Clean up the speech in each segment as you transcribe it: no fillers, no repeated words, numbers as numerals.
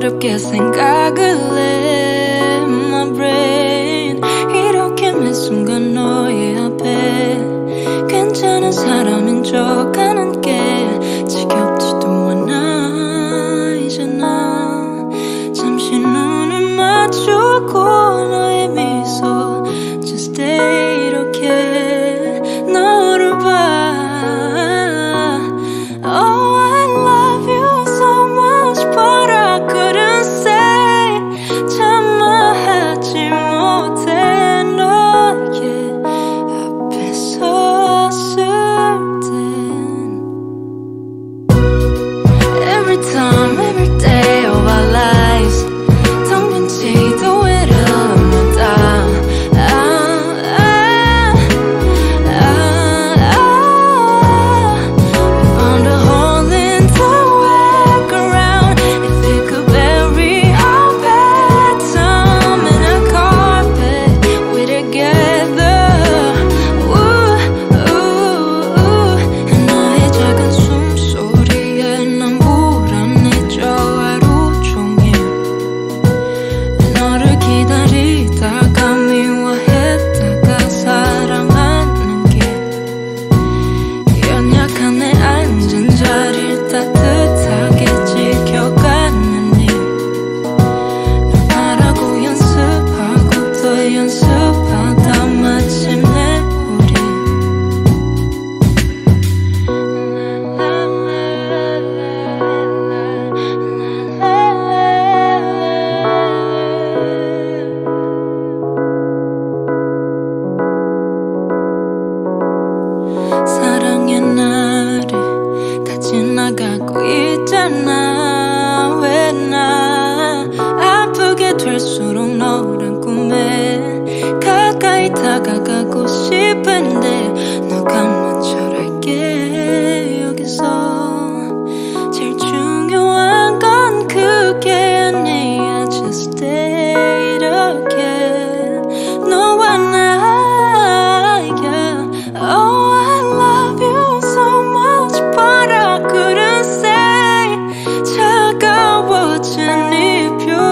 어렵게 생각을 해 My brain 이렇게 매 순간 너의 앞에 괜찮은 사람인 척 하는 게 지겹지도 않아 이제 나 잠시 눈을 맞추고 너의 미소 Just stay 이렇게 너를 봐 Oh I love you so much but I couldn't say 참아 하지 못해 너의 앞에 섰을 땐 Every time every day of our lives 텅 빈 지도에를 묻다 기다리다가 미워했다가 사랑하는 게 연약한 내 앉은 자리를 따뜻하게 지켜가는 널 바라고 연습하고 또 연습하다 마침내 우리 사랑의 날이 다 지나가고 있잖아 왜 나 아프게 될수록 너란 꿈에 가까이 다가가고 싶은데 너가 먼저랄게 여기서 제일 중요한 건 그게 아니야 Just stay 이렇게 너와 나 Oh I love you so much but I couldn't say 차가워진 네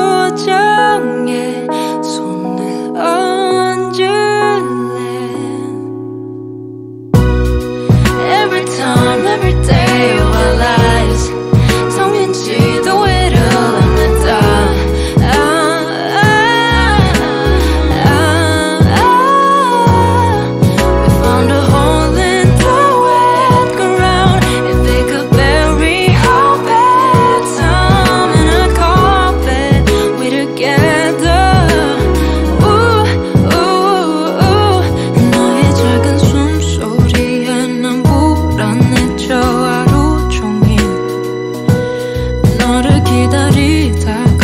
표정에 손을 얹을래 Every time every day of our lives 텅 빈 지도에를 묻다 We found a hole in the wet ground If they could bury our bad time in a carpet We together Ooh, ooh, ooh 너의 작은 숨소리에 난 불안해져 하루 종일 너를 기다리다